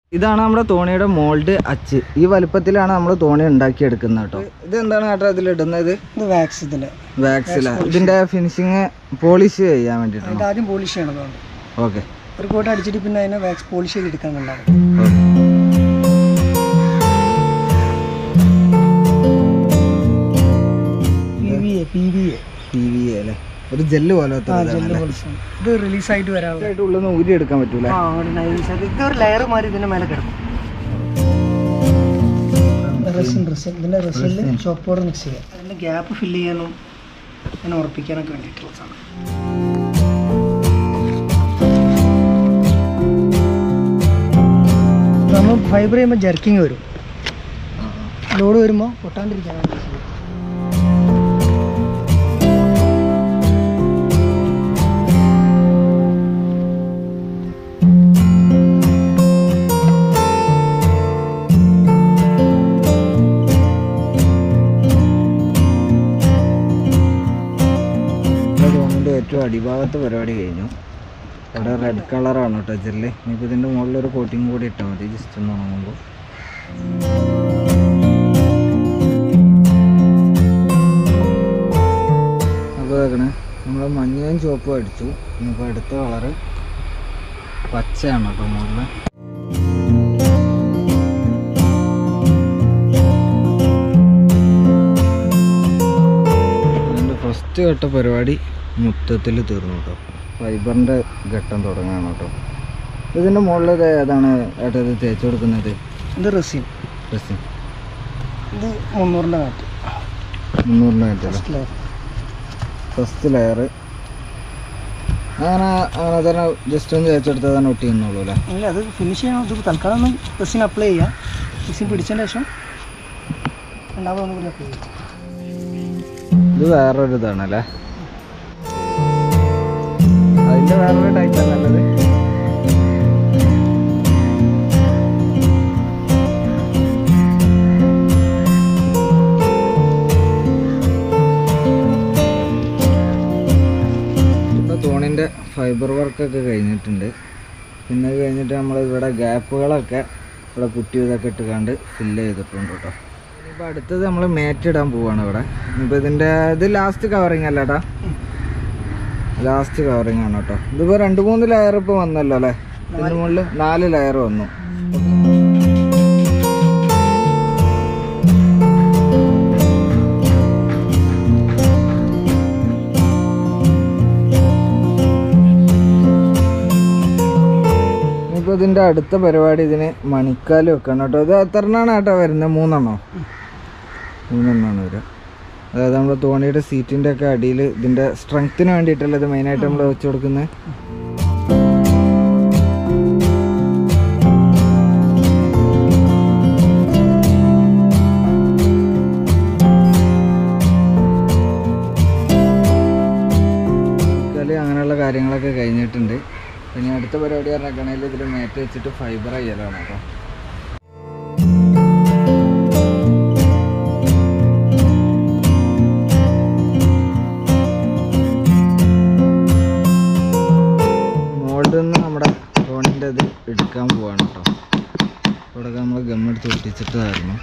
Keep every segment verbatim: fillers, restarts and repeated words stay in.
ഇതാണ് നമ്മുടെ തോണിയുടെ മോൾഡ് അച്ച്. ഈ വലുപ്പത്തിലാണ് നമ്മൾ തോണി ഉണ്ടാക്കിയെടുക്കുന്നത് കേട്ടോ. ഇതെന്താണ് കേട്ടോ ഇതിലിടുന്നത്? ഇത് വാക്സ്. ഇതില് വാക്സില. ഇതിന്റെ ഫിനിഷിങ് പോളിഷ് ചെയ്യാൻ വേണ്ടിയിട്ടാണ്. ആദ്യം പോളിഷ് ചെയ്യണം. ഓക്കെ. ഒരു കോട്ട് അടിച്ചിട്ട് പിന്നെ അതിനെ വാക്സ് പോളിഷ് ചെയ്തെടുക്കാനുണ്ടാവും. ഒരു ജെല്ല് പോലത്തെ ഇത് റിലീസ് ആയിട്ട് വരാനായിട്ട് ഉള്ളൊന്നും ഊരി എടുക്കാൻ പറ്റൂല. ഇതൊരു ലെയർ മാറി ഇതിന്റെ മേലെ കിടക്കും. ഇതിന്റെ റെസിൽ ചോപ്പ് പൗഡർ മിക്സ് ചെയ്യാം. അതിന്റെ ഗ്യാപ്പ് ഫില്ല് ചെയ്യാനും അതിനെ ഉറപ്പിക്കാനൊക്കെ വേണ്ടിയിട്ടുള്ള സാധനം. നമ്മൾ ഫൈബർ ചെയ്യുമ്പോൾ ജർക്കിങ് വരും. ലോഡ് വരുമ്പോൾ പൊട്ടാണ്ടിരിക്കാനാണ്. ഏറ്റവും അടിഭാഗത്ത് പരിപാടി കഴിഞ്ഞു. ഇവിടെ റെഡ് കളറാണ് കേട്ടോ ജെല്ല്. ഇനിയിപ്പോൾ ഇതിൻ്റെ മുകളിലൊരു കോട്ടിങ് കൂടി ഇട്ടാൽ മതി ജസ്റ്റ് ഒന്ന് ഉണങ്ങുമ്പോൾ. അപ്പോൾ കേൾക്കണേ, നമ്മൾ മഞ്ഞയും ചുവപ്പും അടിച്ചു. ഇനിയിപ്പോൾ അടുത്ത കളറ് പച്ചയാണ് കേട്ടോ മുകളിൽ. അതിൻ്റെ ഫസ്റ്റ് ഘട്ട പരിപാടി മൊത്തത്തിൽ തീർന്നു കേട്ടോ. ഫൈബറിൻ്റെ ഘട്ടം തുടങ്ങുകയാണ് കേട്ടോ. ഇതിൻ്റെ മുകളിൽ ഏതാണ് ഏട്ടാ ഇത് തേച്ച് കൊടുക്കുന്നത്? ഇത് റെസിൻ. റെസിൻ ഇത് മുന്നൂറിൻ്റെ കാറ്റ്. മുന്നൂറിൻ്റെ കാറ്റല്ലേ ഫസ്റ്റ് ലെയർ. അങ്ങനെ അങ്ങനെ തന്നെ ജസ്റ്റ് ഒന്ന് തേച്ചെടുത്താൽ തന്നെ ഒട്ടി നിന്നോളൂ അല്ലേ? അല്ല, അത് ഫിനിഷ് ചെയ്യണം. ഇത് തൽക്കാലം ഒന്ന് റെസിൻ അപ്ലൈ ചെയ്യാം. റെസിൻ പിടിച്ചതിന് ശേഷം രണ്ടാമത് ഒന്നും കൂടി അപ്ലൈ ചെയ്യാം. ഇത് വേറൊരു ഇതാണല്ലേ? അതിൻ്റെ വേറൊരു ടൈപ്പ് അല്ലത്. ഇപ്പോൾ തോണിൻ്റെ ഫൈബർ വർക്കൊക്കെ കഴിഞ്ഞിട്ടുണ്ട്. പിന്നെ അത് കഴിഞ്ഞിട്ട് നമ്മൾ ഇവിടെ ഗ്യാപ്പുകളൊക്കെ ഇവിടെ കുട്ടി ഇതൊക്കെ ഇട്ടുകൊണ്ട് ഫില്ല് ചെയ്തിട്ടുണ്ട് കേട്ടോ. ഇപ്പോൾ അടുത്തത് നമ്മൾ മാറ്റ് ഇടാൻ പോവാണ് ഇവിടെ. ഇപ്പോൾ ഇതിൻ്റെ ഇത് ലാസ്റ്റ് കവറിങ് അല്ല ഏട്ടാ? ലാസ്റ്റ് കവറിങ് ആണ് കേട്ടോ. ഇതിപ്പോൾ രണ്ട് മൂന്ന് ലെയർ ഇപ്പോൾ വന്നല്ലോ അല്ലേ? ഇതിന് മുകളിൽ നാല് ലെയർ വന്നു. ഇപ്പോൾ ഇതിൻ്റെ അടുത്ത പരിപാടി ഇതിന് മണിക്കാല് വെക്കണം കേട്ടോ. ഇത് എത്ര എണ്ണമാണ് കേട്ടോ വരുന്നത്? മൂന്നെണ്ണോ? മൂന്നെണ്ണമാണ് വരിക. അതായത് നമ്മൾ തോണിയുടെ സീറ്റിൻ്റെ ഒക്കെ അടിയിൽ ഇതിൻ്റെ സ്ട്രെങ്ത്തിന് വേണ്ടിയിട്ടല്ലേ ഇത് മെയിനായിട്ട് നമ്മൾ വെച്ച് കൊടുക്കുന്നത്. അങ്ങനെയുള്ള കാര്യങ്ങളൊക്കെ കഴിഞ്ഞിട്ടുണ്ട്. പിന്നെ അടുത്ത പരിപാടി പറഞ്ഞാൽ ഇതിൽ മേറ്റ് വെച്ചിട്ട് ഫൈബർ ചെയ്യലാണ് കേട്ടോ. നമ്മുടെ തോണിൻ്റെ ഇത് എടുക്കാൻ പോവാണ് കേട്ടോ. ഇവിടെ നമ്മൾ ഗമ്മെടുത്ത് ഒട്ടിച്ചിട്ടായിരുന്നു.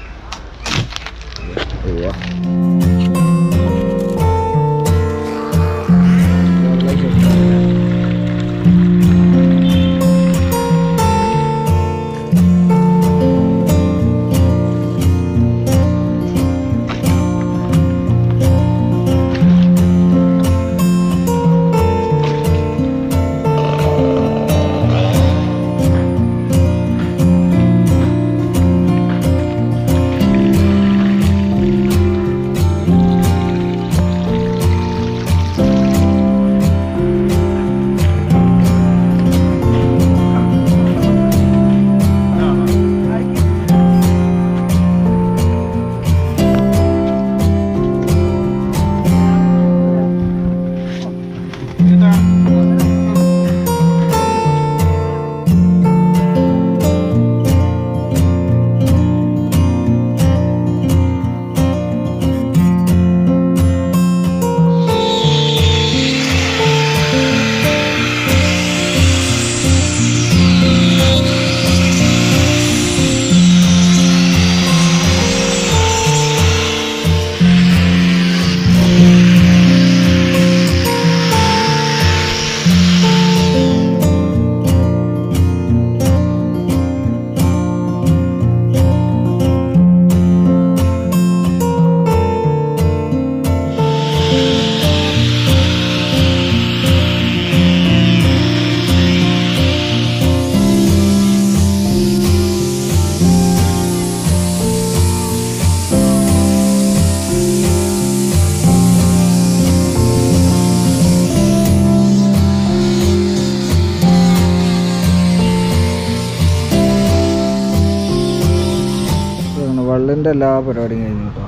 വള്ളിൻ്റെ എല്ലാ പരിപാടിയും കഴിഞ്ഞു കേട്ടോ.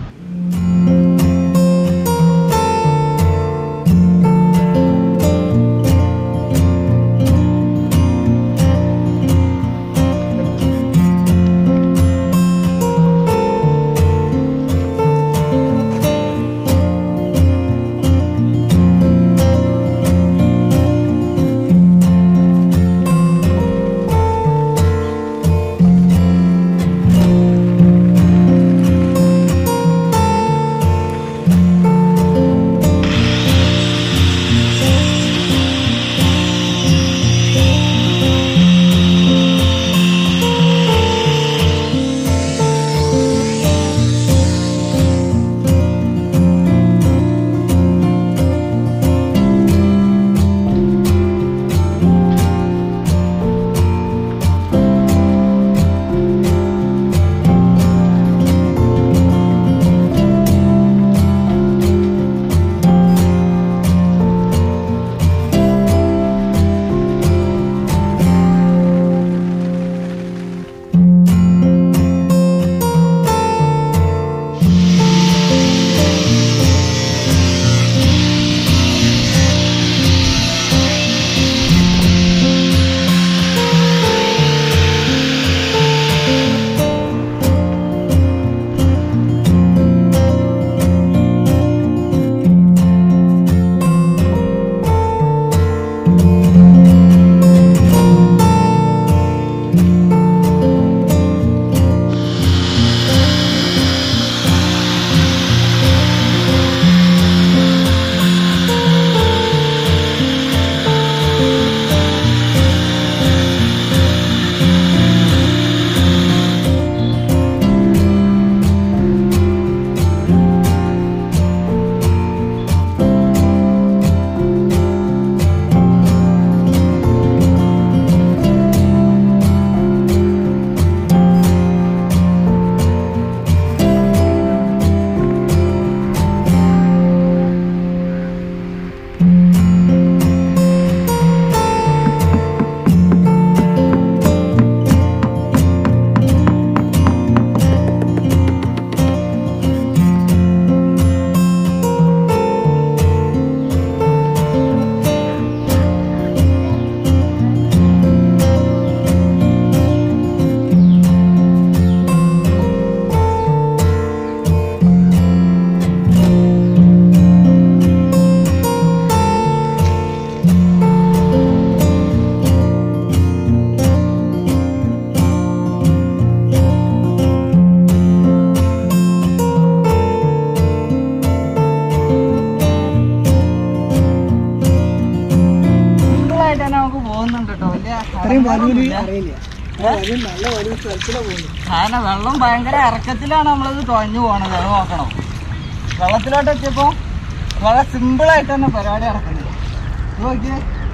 കാരണം വെള്ളം ഭയങ്കര ഇറക്കത്തിലാണ് നമ്മളിത് തുഴഞ്ഞു പോകണത്. അത് നോക്കണം. വെള്ളത്തിലോട്ട് എത്തിയപ്പോൾ വളരെ സിമ്പിളായിട്ട് തന്നെ പരിപാടി നടക്കുന്നത്. നോക്കിയേ,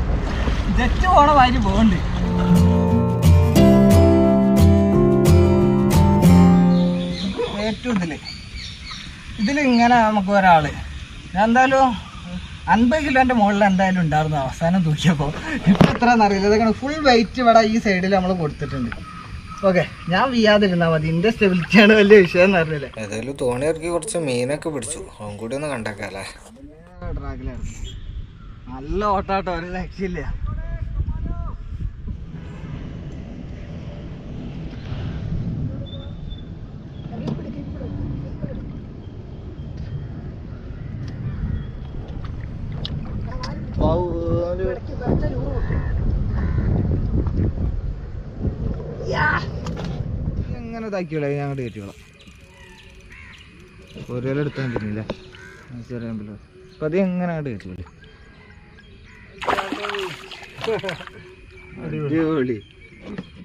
ജറ്റ് പോണ മാതിരി പോകുന്നുണ്ട്. ഏറ്റവും ഇതില് ഇതിലിങ്ങനെ നമുക്ക് ഒരാള് എന്തായാലും അൻപത് കിലോന്റെ മുകളിൽ എന്തായാലും ഉണ്ടായിരുന്നു അവസാനം തൂക്കിയപ്പോൾ. ഇപ്പം എത്രയെന്നറിയില്ല. ഇതൊക്കെ ഫുൾ വെയിറ്റ് ഇവിടെ ഈ സൈഡിൽ നമ്മൾ കൊടുത്തിട്ടുണ്ട്. ഓക്കെ, ഞാൻ വീയാതിരുന്നാൽ മതി. ഇതിന്റെ സ്റ്റെബിലിറ്റിയാണ് വലിയ വിഷയം എന്ന് പറഞ്ഞില്ലേ. ഏതായാലും തോണി ഇറക്കി കുറച്ച് മീനൊക്കെ പിടിച്ചു. അതും കൂടി ഒന്ന് കണ്ടേക്കാല്ലേ. ഡ്രാഗിലാണ് നല്ല ഓട്ടാട്ടോ, ഒരു രക്ഷയില്ല. എങ്ങനെ ഇതാക്കിയോളാം, ഞാൻ അങ്ങോട്ട് കയറ്റിയോളാം. ഒരേല എടുത്താൽ തരുന്നില്ല ചെറിയ അപ്പൊ അത് എങ്ങനെ അങ്ങോട്ട് കയറ്റിയോളി. അടിപൊളി.